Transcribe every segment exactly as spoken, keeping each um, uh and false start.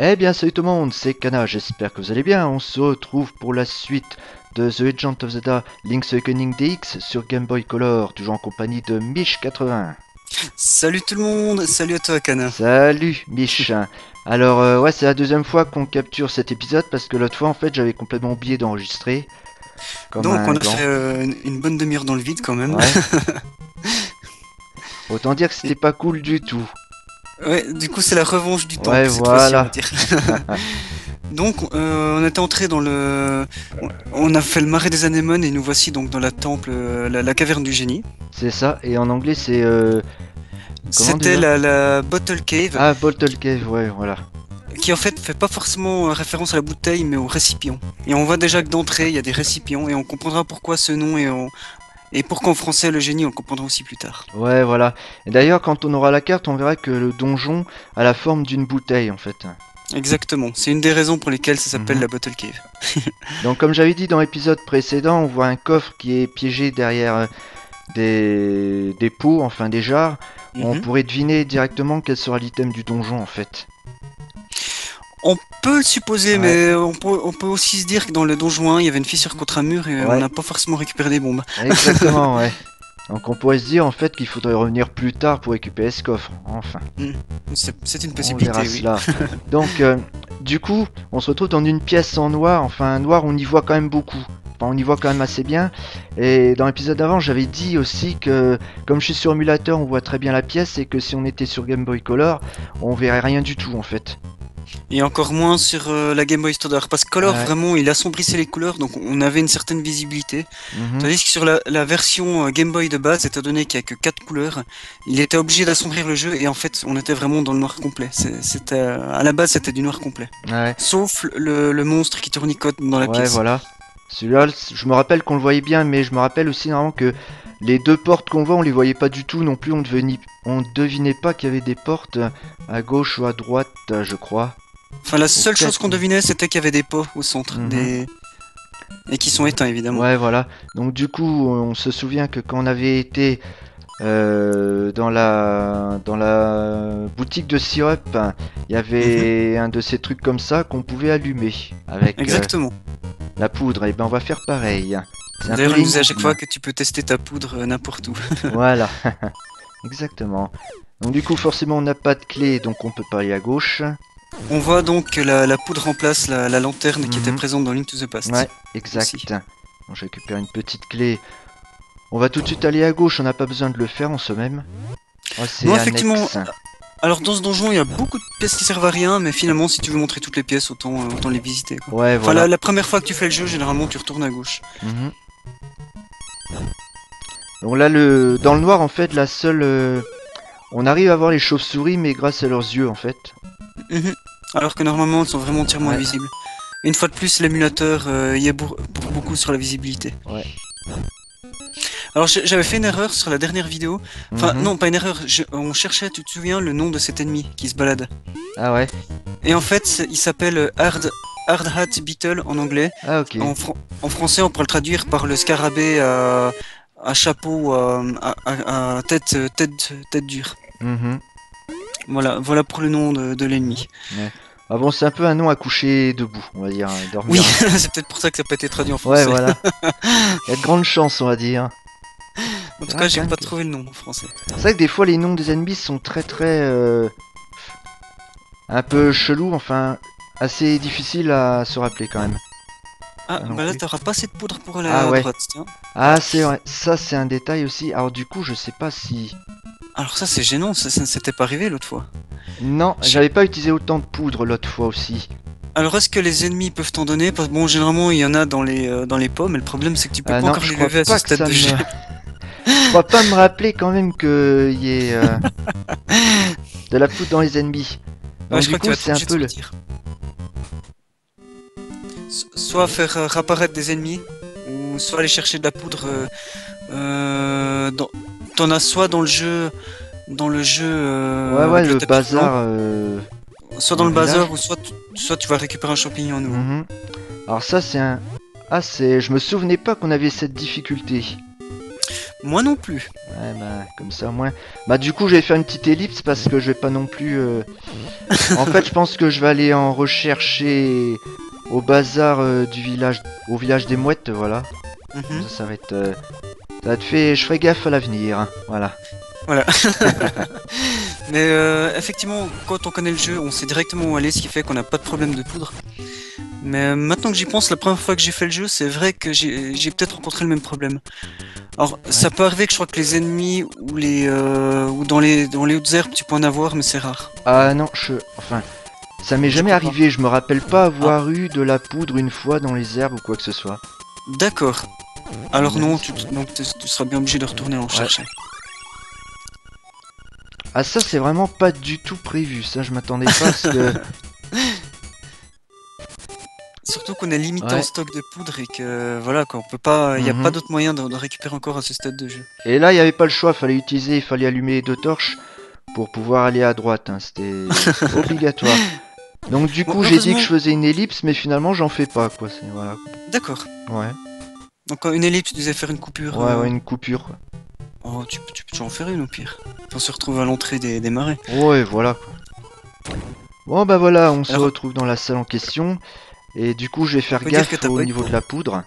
Eh bien salut tout le monde, c'est Kana, j'espère que vous allez bien. On se retrouve pour la suite de The Legend of Zelda Link's Awakening D X sur Game Boy Color, toujours en compagnie de Mich quatre-vingts. Salut tout le monde, salut à toi Kana. Salut Mich. Alors euh, ouais, c'est la deuxième fois qu'on capture cet épisode parce que l'autre fois en fait j'avais complètement oublié d'enregistrer. Comme Donc un on a gland. fait euh, une bonne demi-heure dans le vide quand même. Ouais. Autant dire que c'était pas cool du tout. Ouais, du coup c'est la revanche du Ouais, temple cette fois-ci on va voilà. dire. Donc euh, on était entré dans le... On a fait le marais des anémones et nous voici donc dans la temple, euh, la, la caverne du génie. C'est ça, et en anglais c'est... Euh... Comment C'était déjà la, la Bottle Cave, Ah, Bottle Cave, ouais, voilà. qui en fait fait pas forcément euh, référence à la bouteille mais au récipient. Et on voit déjà que d'entrée il y a des récipients et on comprendra pourquoi ce nom et, on... et pourquoi en français le génie on le comprendra aussi plus tard. Ouais, voilà. Et d'ailleurs, quand on aura la carte, on verra que le donjon a la forme d'une bouteille, en fait. Exactement, c'est une des raisons pour lesquelles ça s'appelle Mhm. la Bottle Cave. Donc, comme j'avais dit dans l'épisode précédent, on voit un coffre qui est piégé derrière euh, des... des pots, enfin des jarres. On Mhm. pourrait deviner directement quel sera l'item du donjon, en fait. On peut le supposer, Ouais. mais on peut, on peut aussi se dire que dans le donjon un, il y avait une fissure contre un mur et Ouais. on n'a pas forcément récupéré des bombes. Exactement, ouais. Donc, on pourrait se dire, en fait, qu'il faudrait revenir plus tard pour récupérer ce coffre. Enfin. C'est c'est une On possibilité, verra oui. cela. Donc, euh, du coup, on se retrouve dans une pièce en noir. Enfin, noir, on y voit quand même beaucoup. Enfin, on y voit quand même assez bien. Et dans l'épisode d'avant, j'avais dit aussi que, comme je suis sur émulateur, on voit très bien la pièce. Et que si on était sur Game Boy Color, on verrait rien du tout, en fait. Et encore moins sur euh, la Game Boy Standard, parce que Color, Ouais. vraiment, il assombrissait les couleurs, donc on avait une certaine visibilité. Mhm. Tandis que sur la, la version euh, Game Boy de base, étant donné qu'il n'y a que quatre couleurs, il était obligé d'assombrir le jeu, et en fait, on était vraiment dans le noir complet. C'est- C'était, à la base, c'était du noir complet. Ouais, Sauf le, le monstre qui tournicote dans la ouais, pièce. voilà. Celui-là, je me rappelle qu'on le voyait bien, mais je me rappelle aussi normalement que les deux portes qu'on voit, on les voyait pas du tout non plus. On devenait, on devinait pas qu'il y avait des portes à gauche ou à droite, je crois. Enfin, la seule quatre, chose qu'on mais- devinait, c'était qu'il y avait des pots au centre, Mhm. des... et qui sont éteints, évidemment. Ouais, voilà. Donc du coup, on se souvient que quand on avait été euh, dans la dans la boutique de syrup, hein, il y avait un de ces trucs comme ça qu'on pouvait allumer avec euh, Exactement. la poudre. Et ben on va faire pareil. C'est un D'ailleurs, peu on nous disait à chaque l'énigme. fois que tu peux tester ta poudre euh, n'importe où. Voilà. Exactement. Donc du coup, forcément, on n'a pas de clé, donc on peut pas aller à gauche. On voit donc que la, la poudre remplace la, la lanterne qui était Mhm. présente dans Link to the Past. Ouais, exact. Aussi. Bon, je récupère une petite clé. On va tout de suite aller à gauche, on n'a pas besoin de le faire en soi-même. Oh, c'est Non, annexe. effectivement. Alors, dans ce donjon, il y a beaucoup de pièces qui servent à rien, mais finalement, si tu veux montrer toutes les pièces, autant, euh, autant les visiter. Quoi. Ouais, Enfin, voilà. la, la première fois que tu fais le jeu, généralement, tu retournes à gauche. Mhm. Donc là, le... dans le noir, en fait, la seule... euh, on arrive à voir les chauves-souris, mais grâce à leurs yeux, en fait. Mhm. Alors que normalement, elles sont vraiment entièrement Ouais. invisibles. Et une fois de plus, l'émulateur euh, y est pour, pour beaucoup sur la visibilité. Ouais. Alors j'ai- j'avais fait une erreur sur la dernière vidéo. Enfin Mhm. non, pas une erreur. Je- on cherchait, tu te souviens, le nom de cet ennemi qui se balade. Ah ouais. Et en fait, c'est- il s'appelle Hard, Hard Hat Beetle en anglais. Ah ok. En, fran- en français, on pourrait le traduire par le scarabée à, à chapeau à, à- à- à tête, tête, tête dure. Mhm. Voilà, voilà pour le nom de, de l'ennemi. Ah bon, c'est un peu un nom à coucher debout, on va dire. hein, Dormir. Oui, c'est peut-être pour ça que ça n'a pas été traduit en Ouais, français. voilà. Il y a de grandes chances, on va dire. En tout Ah, cas, j'ai quand pas même. trouvé le nom en français. C'est vrai que des fois, les noms des ennemis sont très très... euh, un peu chelous, enfin... assez difficiles à se rappeler quand même. Ah, Ah, non bah là, plus. t'auras pas assez de poudre pour aller Ah, à ouais. droite, tiens. Ah, c'est vrai. Ça, c'est un détail aussi. Alors du coup, je sais pas si... Alors ça, c'est gênant, ça, ça ne s'était pas arrivé l'autre fois. Non, Je- j'avais pas utilisé autant de poudre l'autre fois aussi. Alors est-ce que les ennemis peuvent t'en donner? Parce que bon, généralement il y en a dans les euh, dans les pommes, mais le problème c'est que tu peux Ah pas non, encore je les crois lever à ce pas que stade ça de me... jeu. Je crois pas me rappeler quand même qu'il y ait euh, de la poudre dans les ennemis. Donc Ouais, je du crois que tu coup, vas c'est être un obligé de peu le... sortir. So- Soit faire euh, réapparaître des ennemis, ou soit aller chercher de la poudre. Euh, euh, dans... T'en as soit dans le jeu, dans le jeu. euh, Ouais, ouais, avec le tapis bazar... roulant, euh, soit dans dans le le bazar, village. ou soit tu, soit tu vas récupérer un champignon nouveau. mhm. Alors ça, c'est un... Ah, c'est... Je me souvenais pas qu'on avait cette difficulté. Moi non plus. Ouais, bah, comme ça, au moins. Bah, du coup, je vais faire une petite ellipse parce que je vais pas non plus. euh, En fait, je pense que je vais aller en rechercher au bazar euh, du village, au village des mouettes, voilà. Comme Mhm. ça, ça va être. euh, Ça va te faire. Je ferai gaffe à l'avenir, hein, voilà. Voilà. Mais euh, effectivement, quand on connaît le jeu, on sait directement où aller, ce qui fait qu'on n'a pas de problème de poudre. Mais euh, maintenant que j'y pense, la première fois que j'ai fait le jeu, c'est vrai que j'ai j'ai peut-être rencontré le même problème. Alors, Ouais. ça peut arriver que je crois que les ennemis ou les euh, ou dans les dans les hautes herbes, tu peux en avoir, mais c'est rare. Ah non, je. Enfin, ça m'est Je jamais crois pas. arrivé. Je me rappelle pas Ah, avoir eu de la poudre une fois dans les herbes ou quoi que ce soit. d'accord. À Alors mon avis, non, tu, c'est- donc tu tu seras bien obligé de retourner en Ouais. chercher. Ah, ça, c'est vraiment pas du tout prévu. Ça, je m'attendais pas à ce que. Surtout qu'on est limité en Ouais. stock de poudre et que voilà quoi, on peut pas, il n'y a pas Mhm. d'autre moyen de, de récupérer encore à ce stade de jeu. Et là, il n'y avait pas le choix, fallait utiliser, il fallait allumer les deux torches pour pouvoir aller à droite, hein, c'était obligatoire. Donc du Bon, coup, j'ai dit que heureusement, je faisais une ellipse, mais finalement, j'en fais pas, quoi. C'est voilà. d'accord. Ouais, Donc euh, une ellipse, tu devais faire une coupure. ouais, euh, ouais, une coupure, quoi. Oh, tu, peux- tu peux toujours en faire une au pire. On se retrouve à l'entrée des, des marais. Ouais, voilà, quoi. Bon, bah voilà, on se Alors, retrouve dans la salle en question. Et du coup, je vais on faire peut dire que gaffe t'as au pas eu de niveau peau. de la poudre.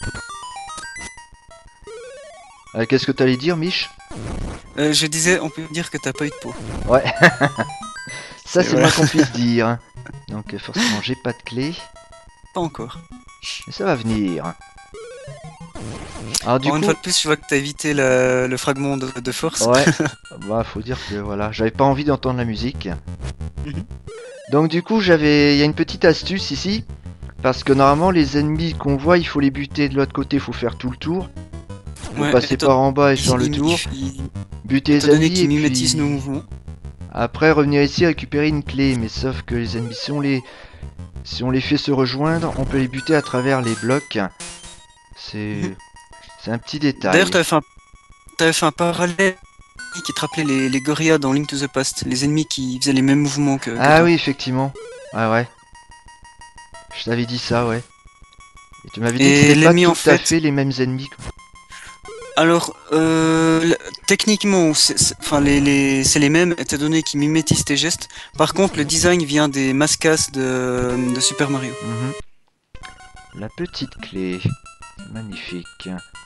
Euh, Qu'est-ce que t'allais dire, Mich? Euh, je disais, on peut dire que t'as pas eu de peau. Ouais, ça C'est c'est le voilà, moins qu'on puisse dire, hein. Donc euh, forcément, j'ai pas de clé, pas encore. mais ça va venir. Alors du Alors une coup, fois de plus, je vois que t'as évité la- le fragment de, de force. ouais, bah faut dire que voilà, j'avais pas envie d'entendre la musique. Mhm. Donc du coup, j'avais, il y a une petite astuce ici, parce que normalement les ennemis qu'on voit, il faut les buter de l'autre côté, il faut faire tout le tour, faut Ouais, passer étant, par en bas et faire il- le il- tour, il- buter étant les donné ennemis qu'ils et mimétisent nos puis mouvements. après revenir ici récupérer une clé. Mais sauf que les ennemis, si on les, si on les fait se rejoindre, on peut les buter à travers les blocs. Mhm. C'est, c'est un petit D'ailleurs, détail. t'avais fait un, t'avais fait un parallèle qui te rappelait les, les Gorilla dans Link to the Past, les ennemis qui faisaient les mêmes mouvements que, que Ah toi. oui, effectivement. Ouais, ouais. Je t'avais dit ça, ouais. Et tu m'avais dit que Et c'était pas l'ennemi en tout à fait, fait les mêmes ennemis, quoi. alors euh, l- techniquement, c'est c'est- enfin les, les, c'est les mêmes étant donné qu'ils mimétisent tes gestes. Par contre, le design vient des mascas de, de Super Mario. Mhm. La petite clé. Magnifique.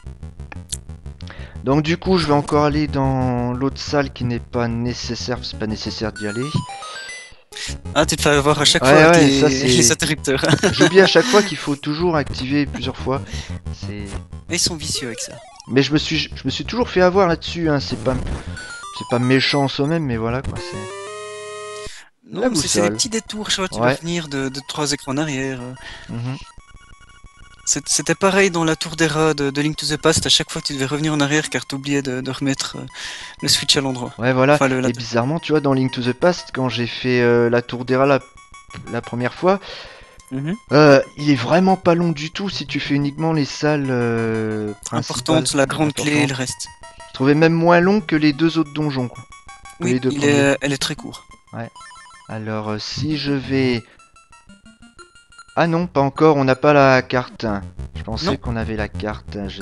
Donc du coup, je vais encore aller dans l'autre salle qui n'est pas nécessaire, c'est pas nécessaire d'y aller. Ah, tu te fais avoir à chaque fois Ouais, avec ouais, ça les, les c'est... interrupteurs. J'oublie à chaque fois qu'il faut toujours activer plusieurs fois. C'est... Ils sont vicieux avec ça. Mais je me suis, je me suis toujours fait avoir là-dessus, hein. C'est pas, c'est pas méchant en soi-même, mais voilà quoi. C'est la Non, mais c'est c'est les boussole. petits détours, tu vois, tu dois Ouais. revenir de, de trois écrans en arrière. euh. Mhm. C'est- C'était pareil dans la tour des rats de, de Link to the Past, à chaque fois tu devais revenir en arrière car t'oubliais de, de remettre euh, le switch à l'endroit. Ouais, voilà. Enfin, le, la... Et bizarrement, tu vois, dans Link to the Past, quand j'ai fait euh, la tour d'Era la, la première fois, Mhm. euh, il est vraiment pas long du tout si tu fais uniquement les salles euh, principales. Importante, la grande clé et le Importantes. reste. Je trouvais même moins long que les deux autres donjons, quoi. Que Oui, les deux il premiers. est, elle est très courte. Alors, euh, si je vais... Ah non, pas encore, on n'a pas la carte. Je pensais Non. qu'on avait la carte. J'ai...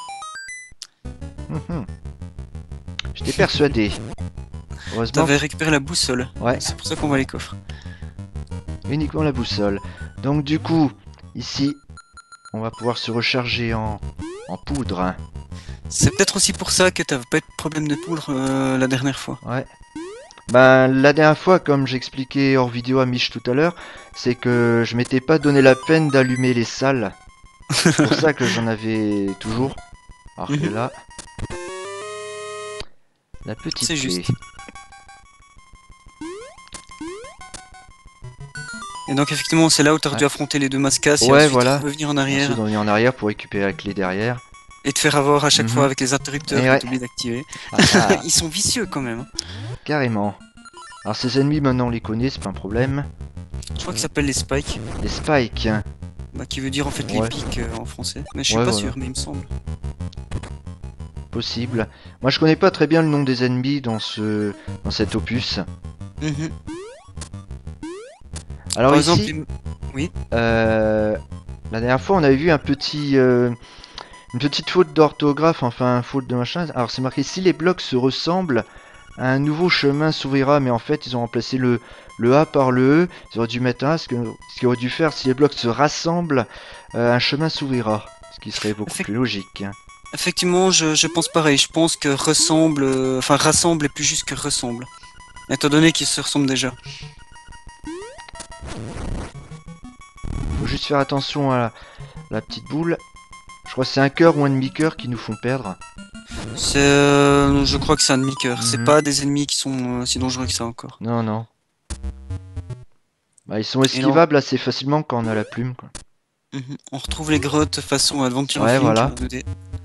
Mhm. J'étais persuadé. Heureusement, T'avais récupéré la boussole. ouais, C'est pour ça qu'on voit les coffres. uniquement la boussole. Donc du coup, ici, on va pouvoir se recharger en, en poudre. C'est peut-être aussi pour ça que t'avais pas eu de problème de poudre euh, la dernière fois. Ouais. Ben, la dernière fois, comme j'expliquais hors vidéo à Mich tout à l'heure, c'est que je m'étais pas donné la peine d'allumer les salles. C'est pour ça que j'en avais toujours. Alors que Mhm. là, la petite C'est clé. juste. Et donc effectivement, c'est là où t'aurais Ouais. dû affronter les deux mascas et Ouais, ensuite voilà. revenir en Ensuite, arrière on est en arrière pour récupérer la clé derrière. et te faire avoir à chaque Mhm. fois avec les interrupteurs Et que ouais. t'oublies d'activer. Ah, ah, Ils sont vicieux quand même. carrément. Alors ces ennemis, maintenant on les connaît, c'est pas un problème. Je crois qu'ils s'appellent les spikes, Les spikes. bah, qui veut dire en fait Ouais. les pics euh, en français. Mais je suis Ouais, pas voilà. sûr, mais il me semble. Possible. Moi je connais pas très bien le nom des ennemis dans ce dans cet opus. Mhm. Alors Par ici, exemple, il- euh, la dernière fois on avait vu un petit euh, Une petite faute d'orthographe, enfin, faute de machin. Alors, c'est marqué si les blocs se ressemblent, un nouveau chemin s'ouvrira. Mais en fait, ils ont remplacé le, le A par le E. Ils auraient dû mettre un. Ce que- ce qu'ils auraient dû faire, si les blocs se rassemblent, euh, un chemin s'ouvrira. Ce qui serait beaucoup Effect- plus logique, hein. Effectivement, je, je pense pareil. Je pense que ressemble, euh, enfin rassemble est plus juste que ressemble. Étant donné qu'ils se ressemblent déjà. Faut juste faire attention à la, la petite boule. Je crois que c'est un cœur ou un demi-cœur qui nous font perdre. C'est, euh, je crois que c'est un demi-cœur. C'est Mhm. pas des ennemis qui sont euh, si dangereux que ça encore. Non, non. Bah, ils sont Et là, on, esquivables assez facilement quand on a la plume, quoi. mhm. On retrouve les grottes façon Adventure Ouais, of Link voilà. en deux D.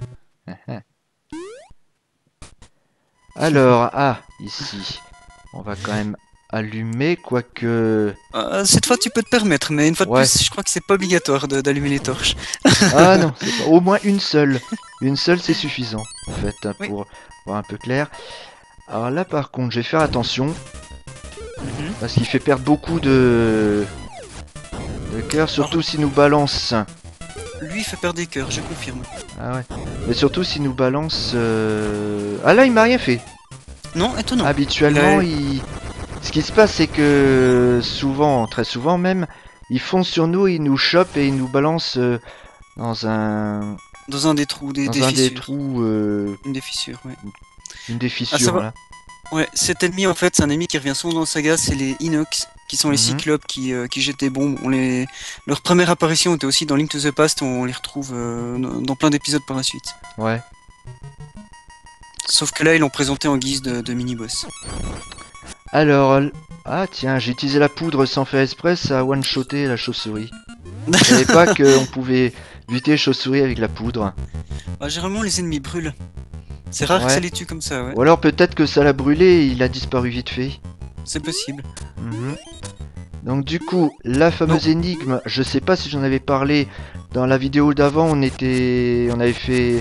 Alors, ah, ici. On va quand même allumer, quoique... Euh, cette fois, tu peux te permettre, mais une fois de Ouais. plus, je crois que c'est pas obligatoire de- d'allumer les torches. Ah non, c'est pas... au moins une seule. Une seule, c'est suffisant, en fait, hein, Oui. pour voir un peu clair. Alors là, par contre, je vais faire attention, Mhm. parce qu'il fait perdre beaucoup de... de cœur, surtout s'il nous balance... Lui, il fait perdre des cœurs, je confirme. Ah ouais. Mais surtout s'il nous balance... euh, Ah là, il m'a rien fait. Non, étonnant. Habituellement, Il il... ce qui se passe, c'est que souvent, très souvent même, ils foncent sur nous, ils nous chopent et ils nous balancent euh, dans un Dans un des trous, des, dans des un des fissures. trous, euh, Une des fissures, ouais. une des Ah, ça fissures va. là. Ouais, cet ennemi, en fait, c'est un ennemi qui revient souvent dans la saga, c'est les Inox, qui sont les Mhm. cyclopes qui, euh, qui jettent des bombes. On les... Leur première apparition était aussi dans Link to the Past, on les retrouve euh, dans dans plein d'épisodes par la suite. Ouais. Sauf que là, ils l'ont présenté en guise de, de mini-boss. Alors, l- ah tiens, j'ai utilisé la poudre sans faire exprès, ça a one-shoté la chauve-souris. Je savais pas qu'on pouvait buter les chauves-souris avec la poudre. Bah, généralement, les ennemis brûlent. C'est rare que Ouais. ça les tue comme ça, ouais. Ou alors peut-être que ça l'a brûlé et il a disparu vite fait. C'est possible. Mhm. Donc du coup, la fameuse énigme, je sais pas si j'en avais parlé dans la vidéo d'avant, on était, on avait fait,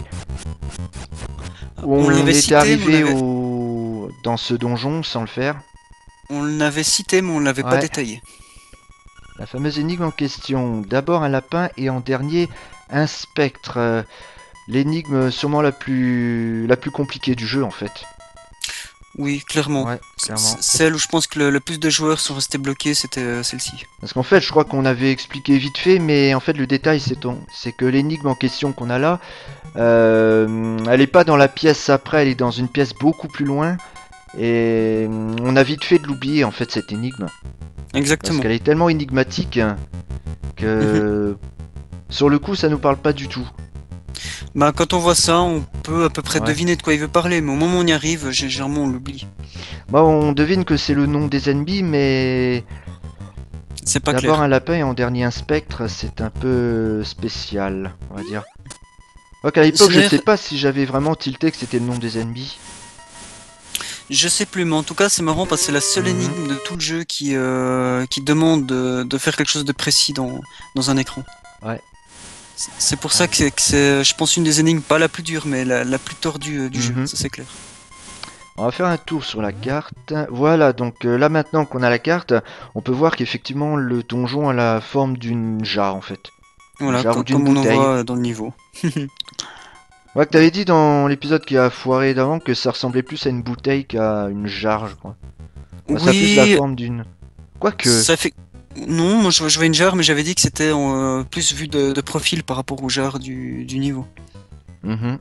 où On on, l'avait était cité, mais on arrivé l'avait- au dans ce donjon sans le faire. On l'avait cité, mais on l'avait pas Ouais. détaillé. La fameuse énigme en question. D'abord un lapin et en dernier un spectre. Euh, L'énigme sûrement la plus la plus compliquée du jeu en fait. Oui, clairement. Ouais, C- clairement. c- Celle où je pense que le, le plus de joueurs sont restés bloqués, c'était euh, celle-ci. Parce qu'en fait, je crois qu'on avait expliqué vite fait, mais en fait, le détail, c'est ton- c'est que l'énigme en question qu'on a là, euh, elle est pas dans la pièce après, elle est dans une pièce beaucoup plus loin. Et hum, on a vite fait de l'oublier, en fait, cette énigme. Parce Exactement. qu'elle est tellement énigmatique hein, que sur le coup, ça nous parle pas du tout. Bah, quand on voit ça, on peut à peu près Ouais. deviner de quoi il veut parler, mais au moment où on y arrive, gé- généralement on l'oublie. Bon, on devine que c'est le nom des ennemis, mais C'est pas d'abord clair. un lapin et en dernier un spectre, c'est un peu spécial, on va dire. Donc à l'époque, je C'est-à-dire- sais pas si j'avais vraiment tilté que c'était le nom des ennemis. Je sais plus, mais en tout cas, c'est marrant parce que c'est la seule Mhm. énigme de tout le jeu qui, euh, qui demande de, de faire quelque chose de précis dans, dans un écran. Ouais. C'est- C'est pour ça que c'est, que c'est, je pense, une des énigmes, pas la plus dure, mais la, la plus tordue euh, du jeu, Mhm. ça c'est clair. On va faire un tour sur la carte. Voilà, donc euh, là maintenant qu'on a la carte, on peut voir qu'effectivement le donjon a la forme d'une jarre en fait. Voilà, Genre co- d'une comme on en bouteille. voit euh, dans le niveau. Ouais, que t'avais dit dans l'épisode qui a foiré d'avant que ça ressemblait plus à une bouteille qu'à une jarre, je crois. Enfin, ça a plus la Oui, forme d'une... Quoique... ça fait. Non, moi je, vois- je vois une jarre, mais j'avais dit que c'était euh, plus vu de, de profil par rapport aux jarres du, du niveau. Mhm.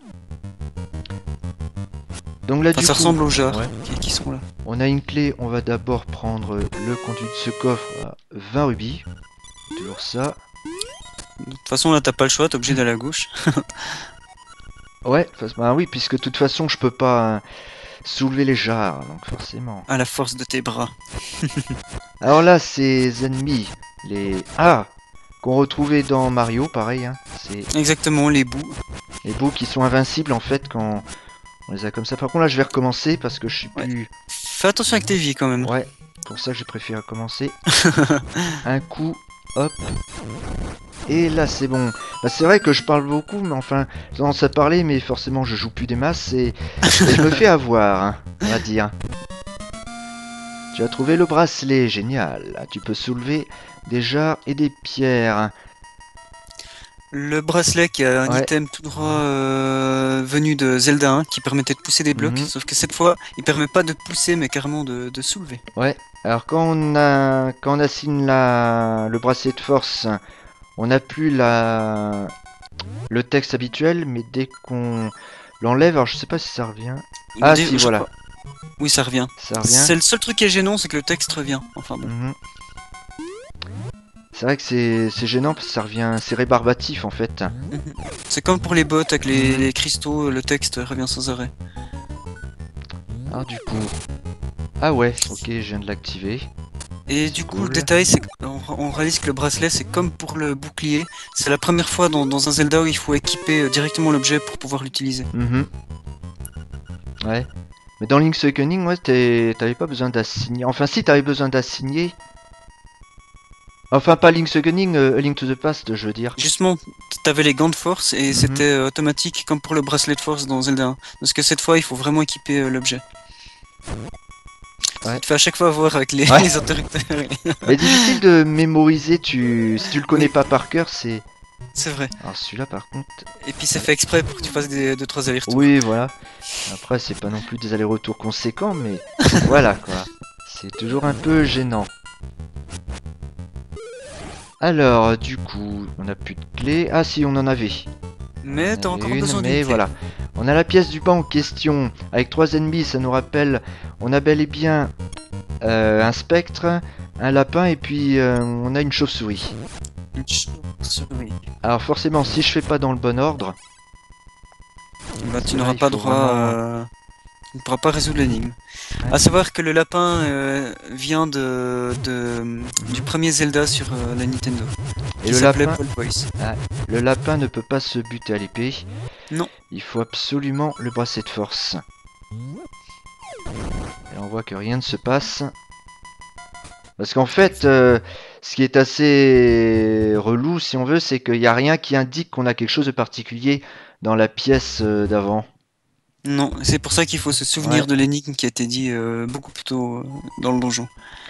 Donc là Enfin, du ça coup, ressemble aux jarres ouais. qui, qui sont là. on a une clé, on va d'abord prendre le conduit de ce coffre à vingt rubis. Toujours ça. De toute façon, là t'as pas le choix, t'es obligé d'aller à gauche. Ouais, parce- bah oui, puisque de toute façon je peux pas euh, soulever les jarres, donc forcément. À la force de tes bras. Alors là, ces ennemis, les A, qu'on retrouvait dans Mario, pareil, hein, c'est Exactement, les bouts. les bouts qui sont invincibles en fait quand on les a comme ça. Par contre là, je vais recommencer parce que je suis Ouais. plus... Fais attention avec tes vies quand même. Ouais, pour ça que j'ai préféré commencer. Un coup, hop. Et là c'est bon. Bah, c'est vrai que je parle beaucoup, mais enfin, j'ai tendance à parler, mais forcément je joue plus des masses et, et je me fais avoir, hein, on va dire. Tu as trouvé le bracelet, génial. Tu peux soulever des jarres et des pierres. Le bracelet qui a un Ouais. item tout droit euh, venu de Zelda un qui permettait de pousser des blocs, Mhm. sauf que cette fois, il permet pas de pousser mais carrément de, de soulever. Ouais. Alors quand on a quand on assigne la le bracelet de force, on n'a plus la le texte habituel, mais dès qu'on l'enlève, alors je sais pas si ça revient. Ah Dé- si, je voilà, crois- Oui, ça revient. ça revient. C'est le seul truc qui est gênant, c'est que le texte revient. Enfin bon. Mhm. C'est vrai que c'est c'est gênant parce que ça revient, c'est rébarbatif en fait. C'est comme pour les bottes avec les, Mhm. les cristaux, le texte revient sans arrêt. Alors du coup, ah ouais, ok, je viens de l'activer. Et C'est du coup, cool. le détail, c'est qu'on on réalise que le bracelet, c'est comme pour le bouclier. C'est la première fois dans, dans un Zelda où il faut équiper euh, directement l'objet pour pouvoir l'utiliser. Mhm. Ouais. Mais dans Link's Awakening, ouais, t'es- t'avais pas besoin d'assigner. Enfin, si, t'avais besoin d'assigner. Enfin, pas Link's Awakening, euh, A Link to the Past, je veux dire. Justement, t'avais les gants de force et Mhm. c'était euh, automatique comme pour le bracelet de force dans Zelda un. Parce que cette fois, il faut vraiment équiper euh, l'objet. Ouais. Tu te fais à chaque fois voir avec les, Ouais. les interrupteurs. Mais difficile de mémoriser, tu... si tu le connais Oui. pas par cœur, c'est... C'est vrai. Alors celui-là, par contre... Et puis c'est fait exprès pour que tu fasses des deux trois allers-retours. Oui, voilà. Après, c'est pas non plus des allers-retours conséquents, mais... voilà, quoi. C'est toujours un peu gênant. Alors, du coup, on a plus de clés. Ah si, on en avait. Mais On t'as avait encore une, besoin d'une mais clé. voilà. On a la pièce du banc en question. Avec trois ennemis, ça nous rappelle... On a bel et bien euh, un spectre, un lapin, et puis euh, on a une chauve-souris. Une chauve-souris. Alors forcément, si je fais pas dans le bon ordre... Bah, tu Là, n'auras il pas faut droit vraiment- à... Tu ne pourras pas résoudre l'énigme. Ouais. À savoir que le lapin euh, vient de, de du premier Zelda sur euh, la Nintendo. Et Qui le s'appelait lapin, Paul Voice. le lapin ne peut pas se buter à l'épée. Non. Il faut absolument le bracelet de force. Et on voit que rien ne se passe. Parce qu'en fait, euh, ce qui est assez relou, si on veut, c'est qu'il n'y a rien qui indique qu'on a quelque chose de particulier dans la pièce euh, d'avant. Non, c'est pour ça qu'il faut se souvenir Ouais. de l'énigme qui a été dit euh, beaucoup plus tôt euh, dans le donjon.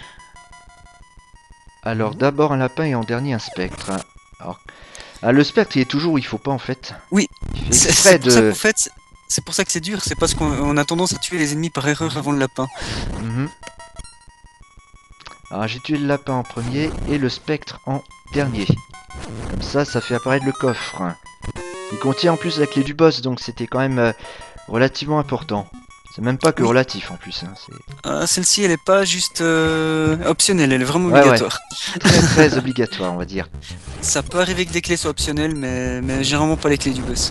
Alors d'abord un lapin et en dernier un spectre. Alors, ah, le spectre il est toujours où il faut pas en fait. Oui, Il fait c'est exprès c'est pour ça de... qu'en fait, c'est pour ça que c'est dur, c'est parce qu'on on a tendance à tuer les ennemis par erreur avant le lapin. Mhm. Alors j'ai tué le lapin en premier et le spectre en dernier. Comme ça, ça fait apparaître le coffre. Il contient en plus la clé du boss, donc c'était quand même euh, relativement important. C'est même pas que Oui. relatif en plus. Hein. C'est Ah, celle-ci, elle est pas juste euh, optionnelle, elle est vraiment Ouais, obligatoire. très très obligatoire, on va dire. Ça peut arriver que des clés soient optionnelles, mais, mais généralement pas les clés du boss.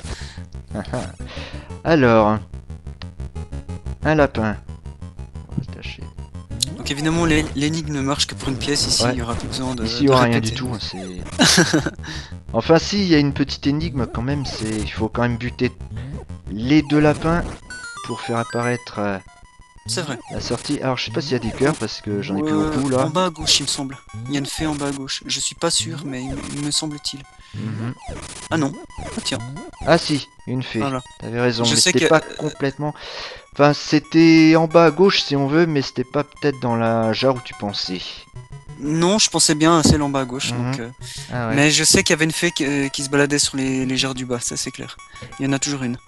Alors, un lapin. On va se tâcher. Donc évidemment, l'é- l'énigme ne marche que pour une pièce, ici Ouais. il y aura plus besoin de. Ici, il n'y de aura rien répéter. du tout. hein, c'est- enfin, si, il y a une petite énigme quand même. C'est, il faut quand même buter les deux lapins pour faire apparaître euh, C'est vrai. la sortie. Alors, je sais pas s'il y a des cœurs parce que j'en ai plus Euh, beaucoup là. En bas à gauche, il me semble. Il y a une fée en bas à gauche. Je suis pas sûr, mais il, il me semble-t-il. Mhm. Ah non. Ah tiens. Ah si, une fée. Voilà. T'avais raison, Je mais sais c'était que- pas complètement. Enfin, c'était en bas à gauche si on veut, mais c'était pas peut-être dans la jarre où tu pensais. Non, je pensais bien à celle en bas à gauche. Mhm. Donc, euh, Ah ouais. Mais je sais qu'il y avait une fée qui, euh, qui se baladait sur les, les jarres du bas, ça c'est clair. Il y en a toujours une.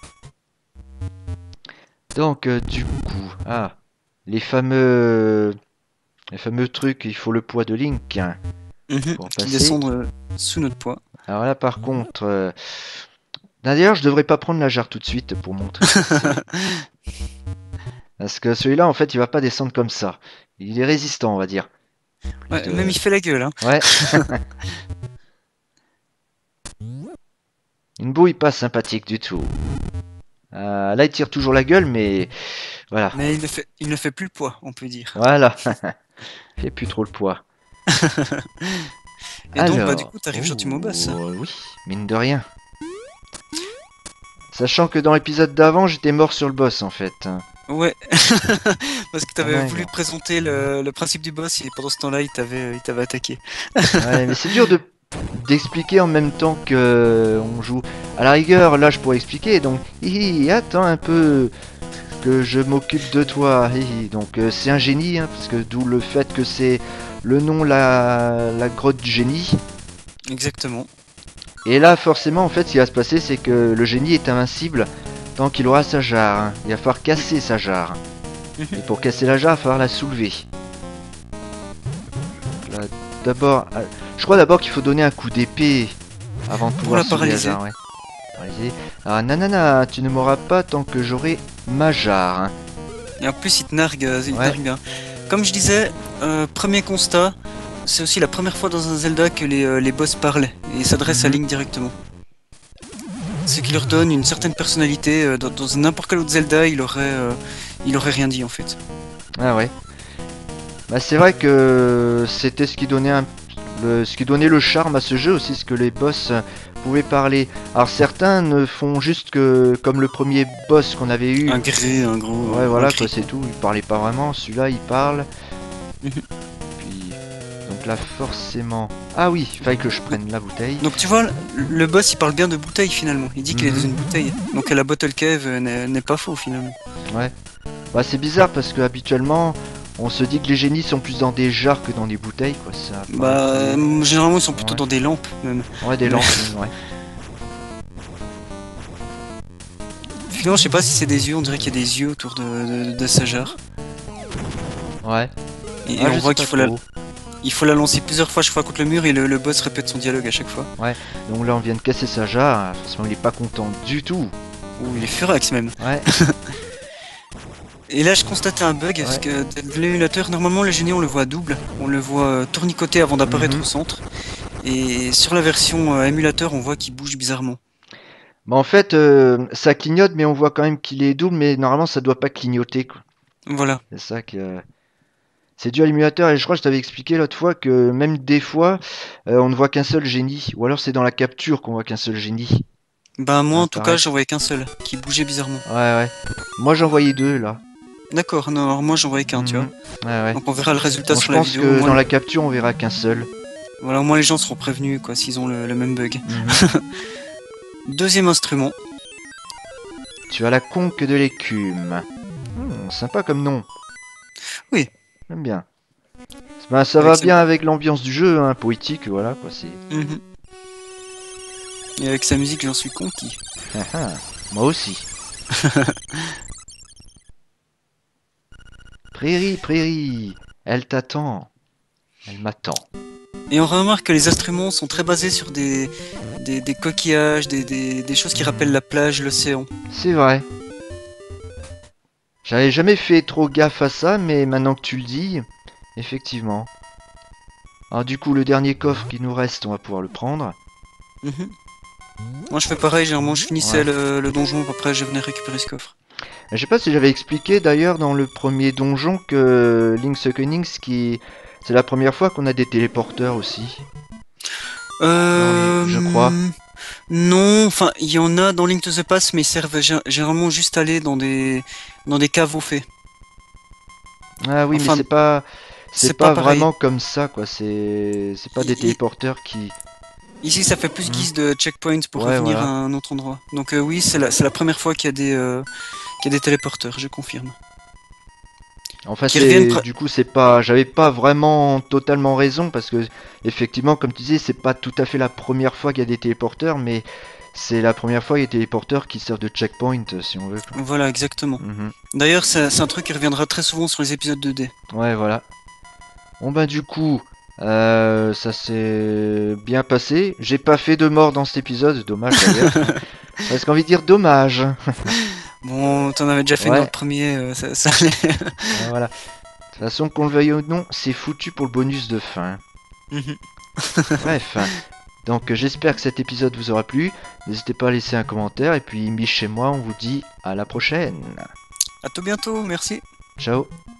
Donc, euh, du coup, ah, les fameux, les fameux trucs, il faut le poids de Link. hein. Mhm, Pour qui passer. descendent euh, sous notre poids. Alors là, par contre, euh, d'ailleurs, je devrais pas prendre la jarre tout de suite pour montrer. ce que c'est. Parce que celui-là, en fait, il va pas descendre comme ça. Il est résistant, on va dire. Ouais, de- Même il fait la gueule. Hein. Ouais. Une bouille pas sympathique du tout. Euh, là, il tire toujours la gueule, mais voilà. Mais il ne, fait, il ne fait plus le poids, on peut dire. Voilà. Il fait plus trop le poids. Et donc, bah, Alors, du coup, t'arrives gentiment au boss. oh, oui, mine de rien. Sachant que dans l'épisode d'avant, j'étais mort sur le boss en fait. Ouais, parce que t'avais Ah ouais, voulu non. présenter le, le principe du boss et pendant ce temps-là, il t'avait il t'avait attaqué. Ouais, mais c'est dur de d'expliquer en même temps que on joue. À la rigueur, là, je pourrais expliquer. Donc, hi, hi, attends un peu que je m'occupe de toi. Hi, hi. Donc, euh, c'est un génie, hein, parce que d'où le fait que c'est le nom la la grotte du génie. Exactement. Et là, forcément, en fait, ce qui va se passer, c'est que le génie est invincible tant qu'il aura sa jarre. Hein. Il va falloir casser sa jarre. Et pour casser la jarre, il va falloir la soulever. Là, d'abord, euh, je crois d'abord qu'il faut donner un coup d'épée avant de pouvoir la soulever la paralyser. jarre. Ouais. Paralyser. Alors, nanana, tu ne m'auras pas tant que j'aurai ma jarre. Hein. Et en plus, il te nargue, euh, il te Ouais. nargue bien. Comme je disais, euh, premier constat, c'est aussi la première fois dans un Zelda que les, euh, les boss parlent et s'adressent à Mhm. Link directement. C'est qu'il leur donne une certaine personnalité. euh, Dans, dans n'importe quel autre Zelda, il aurait, euh, il aurait rien dit en fait. Ah ouais. Bah, c'est vrai que c'était ce qui donnait un le, ce qui donnait le charme à ce jeu aussi, ce que les boss euh, pouvaient parler. Alors certains ne font juste que comme le premier boss qu'on avait eu. Un gré, un gros. Ouais un voilà cri. quoi, c'est tout, il parlait pas vraiment, celui-là il parle. Mhm. Puis donc là forcément. Ah oui, il fallait que je prenne la bouteille. Donc tu vois, le- le boss il parle bien de bouteille finalement. Il dit qu'il est dans Mhm. une bouteille. Donc la bottle cave euh, n'est n'est pas faux finalement. Bah c'est bizarre parce que habituellement on se dit que les génies sont plus dans des jarres que dans des bouteilles quoi, ça. Bah, paraît- euh, généralement ils sont plutôt Ouais. dans des lampes même. Ouais des lampes, ouais. Finalement, je sais pas si c'est des yeux, on dirait qu'il y a des yeux autour de, de, de sa jarre. Ouais. Et, et Ah, on je voit sais qu'il pas faut la, trop. il faut la lancer plusieurs fois, chaque fois contre le mur, et le, le boss répète son dialogue à chaque fois. Donc là on vient de casser sa jarre, forcément il est pas content du tout. Ou il est furax même. Ouais. Et là, je constatais un bug, parce que de l'émulateur, normalement, le génie, on le voit double. On le voit euh, tournicoter avant d'apparaître Mhm. au centre. Et sur la version euh, émulateur, on voit qu'il bouge bizarrement. Bah en fait euh, ça clignote mais on voit quand même qu'il est double mais normalement ça doit pas clignoter quoi. Voilà. C'est ça que c'est dû à l'émulateur et je crois que je t'avais expliqué l'autre fois que même des fois euh, on ne voit qu'un seul génie ou alors c'est dans la capture qu'on voit qu'un seul génie. Bah, moi, en tout cas, Apparaître. j'en voyais qu'un seul, qui bougeait bizarrement. Ouais ouais. Moi j'en voyais deux là. D'accord, non, alors moi, j'en voyais qu'un, tu vois. Mhm. Ouais ouais. Donc, on verra le résultat Bon, je sur la pense vidéo. que Au moins, dans la capture on verra qu'un seul. Voilà, au moins les gens seront prévenus, quoi, s'ils ont le, le même bug. Mhm. Deuxième instrument. Tu as la conque de l'écume. Hmm, sympa comme nom. Oui. J'aime bien. Ben, ça Avec va ce- bien avec l'ambiance du jeu, hein, poétique, voilà quoi. C'est. Mhm. Et avec sa musique, j'en suis conquis. Ah, ah, moi aussi. Prairie, prairie, elle t'attend. Elle m'attend. Et on remarque que les instruments sont très basés sur des, des, des coquillages, des, des, des choses qui rappellent la plage, l'océan. C'est vrai. J'avais jamais fait trop gaffe à ça, mais maintenant que tu le dis, effectivement. Alors du coup, le dernier coffre qui nous reste, on va pouvoir le prendre. Mhm. Moi je fais pareil, généralement je finissais Ouais. le, le donjon, après je venais récupérer ce coffre. Je sais pas si j'avais expliqué d'ailleurs dans le premier donjon que Link's Awakening, ce qui c'est la première fois qu'on a des téléporteurs aussi. Euh... je crois. Non, enfin il y en a dans Link to the Past, mais ils servent gé- généralement juste à aller dans des, dans des caves au fait. Ah oui, Enfin, mais c'est pas c'est c'est pas, pas pareil. vraiment comme ça quoi. C'est c'est pas des Il- téléporteurs qui. Ici ça fait plus Mhm. guise de checkpoint pour Ouais, revenir voilà. à un autre endroit. Donc euh, oui, c'est la, c'est la première fois qu'il y a des, euh, qu'il y a des téléporteurs, je confirme. Enfin, Qui c'est reviennent pra- du coup c'est pas j'avais pas vraiment totalement raison parce que effectivement comme tu disais c'est pas tout à fait la première fois qu'il y a des téléporteurs mais c'est la première fois qu'il y a des téléporteurs qui servent de checkpoint si on veut. quoi. Voilà, exactement. Mhm. D'ailleurs, c'est c'est un truc qui reviendra très souvent sur les épisodes deux D. Ouais, voilà. Bon bah du coup, euh, ça s'est bien passé. J'ai pas fait de mort dans cet épisode, dommage d'ailleurs. Parce qu'envie de dire dommage. Bon, t'en avais déjà fait Ouais. dans le premier, euh, ça, ça allait. Ouais, voilà. De toute façon, qu'on le veuille ou non, c'est foutu pour le bonus de fin. Mhm. Bref. Donc j'espère que cet épisode vous aura plu. N'hésitez pas à laisser un commentaire. Et puis Mich et moi, on vous dit à la prochaine. À tout bientôt, merci. Ciao.